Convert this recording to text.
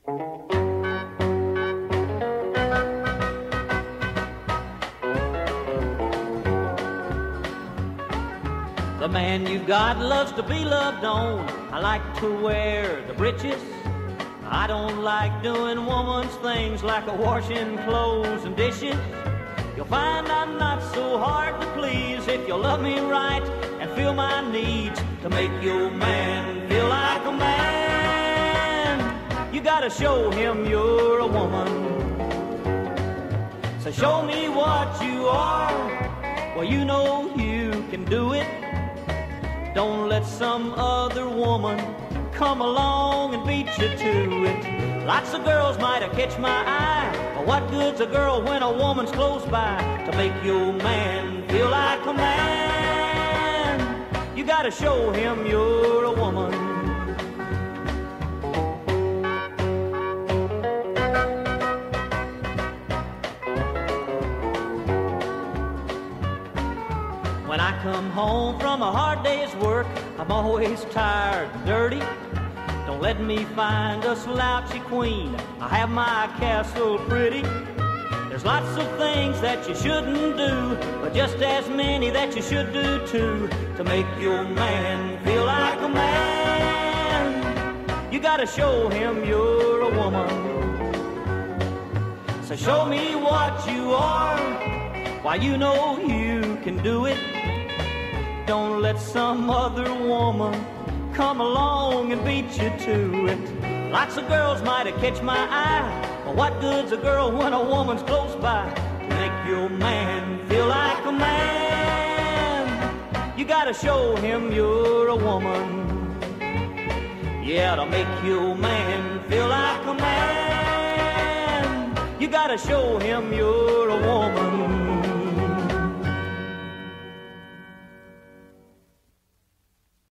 The man you got loves to be loved on. I like to wear the breeches. I don't like doing woman's things like washing clothes and dishes. You'll find I'm not so hard to please if you love me right and feel my needs to make your man feel like a man. You gotta show him you're a woman. So show me what you are. Well, you know you can do it. Don't let some other woman come along and beat you to it. Lots of girls might have catch my eye, but what good's a girl when a woman's close by to make your man feel like a man? You gotta show him you're a woman. When I come home from a hard day's work, I'm always tired and dirty. Don't let me find a slouchy queen. I have my castle pretty. There's lots of things that you shouldn't do, but just as many that you should do too, to make your man feel like a man. You gotta show him you're a woman. So show me what you are. Why, you know you can do it. Don't let some other woman come along and beat you to it. Lots of girls might have catch my eye, but what good's a girl when a woman's close by to make your man feel like a man? You gotta show him you're a woman. Yeah, to make your man feel like a man. You gotta show him you're a